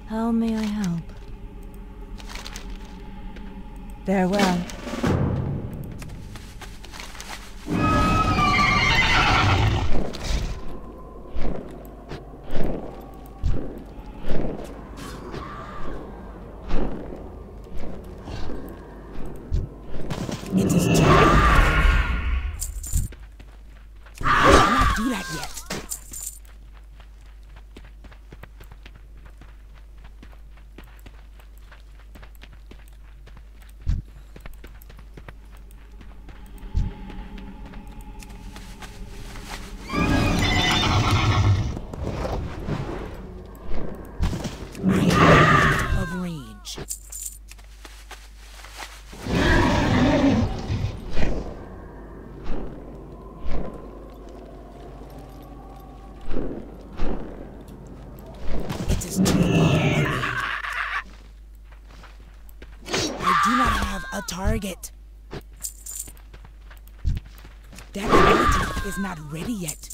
How may I help? Farewell. It is too late. I cannot do that yet. I am out of range. It is too far away. I do not have a target. That ability is not ready yet.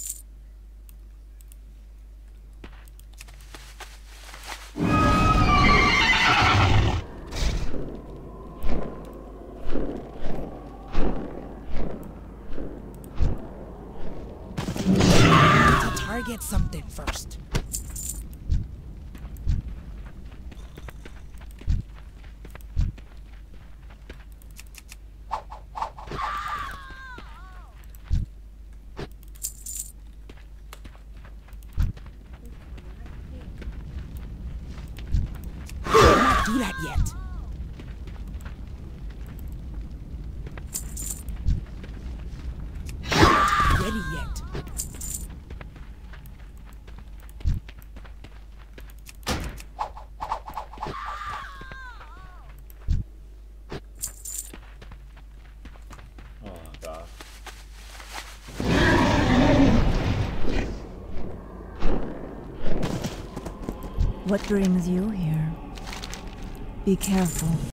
To target something first. Do that yet. Not ready yet. Oh god. What brings you here? Be careful.